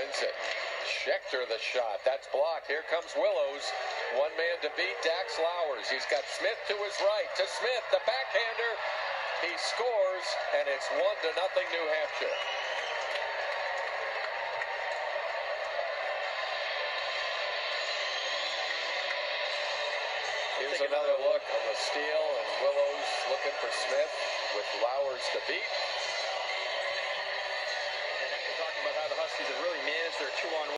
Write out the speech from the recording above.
wins it. Schechter the shot. That's blocked. Here comes Willows. One man to beat, Dax Lowers. He's got Smith to his right. To Smith, the backhander. He scores, and it's 1-0 New Hampshire. Here's another look on the steal, and Willows looking for Smith with Lowers to beat. And after talking about how the Huskies have really managed their 2-on-1